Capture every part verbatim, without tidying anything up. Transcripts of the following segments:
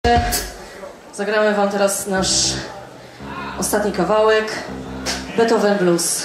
Zagramy wam teraz nasz ostatni kawałek, Beethoven Blues.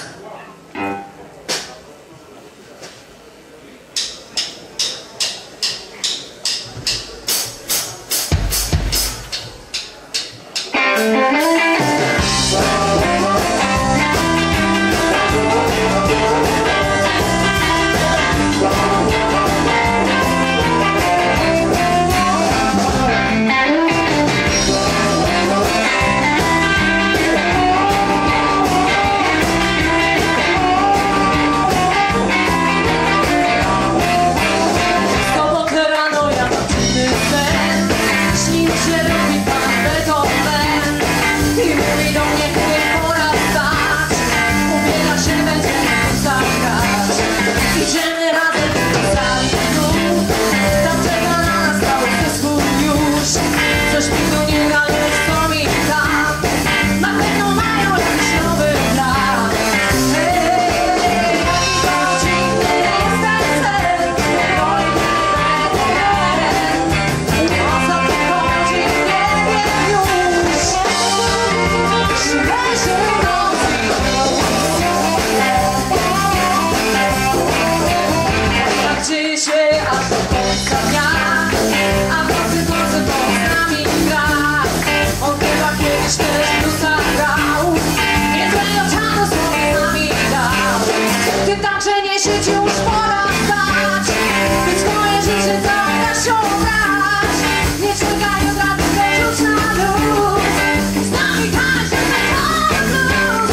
Także nie siedź, już pora wstać, być moje życie całe osiągać. Nie czekaj od razu, wyrzuć na luz, z nami tańcz na blues.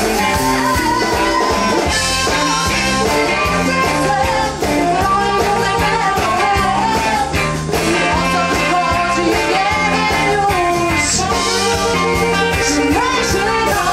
O co tu chodzi, nie wiem już, że leży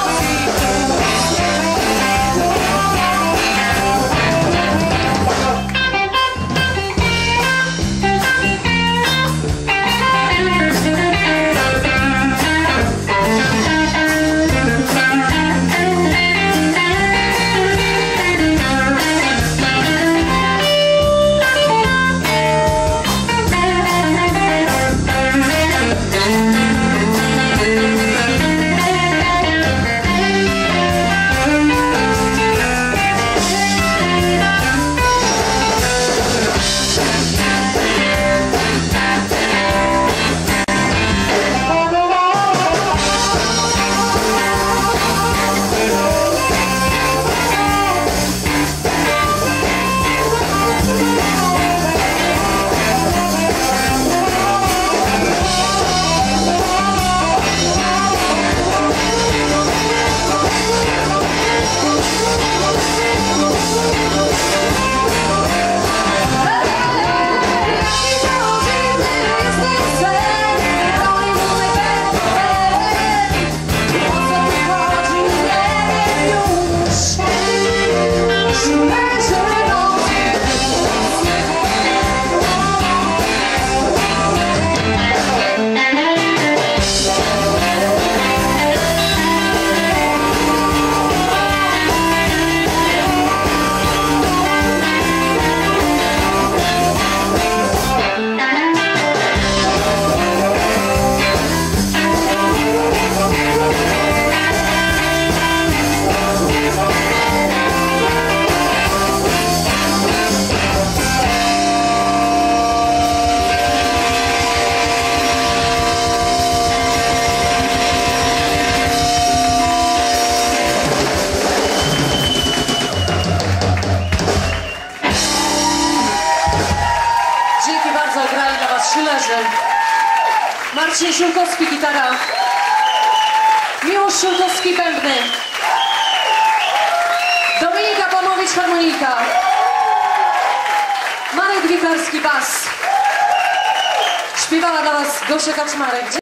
Schillerze, Marcin Siulkowski gitara, Miłosz Siulkowski bębny, Dominika Pamowicz harmonika, Marek Wikarski bas. Śpiewała dla was Gosia Kaczmarek.